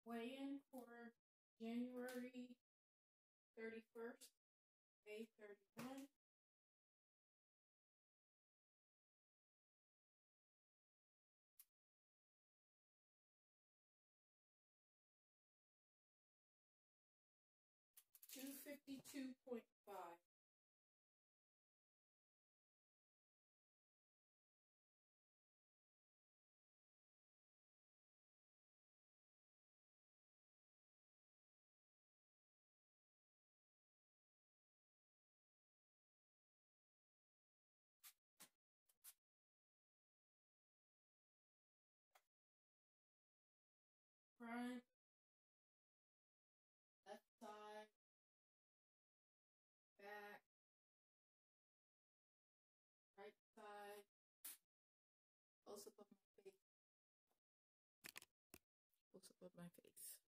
weigh-in for January 31st, May 31. $252.5. Front, left side, back, right side, close up of my face, close up of my face.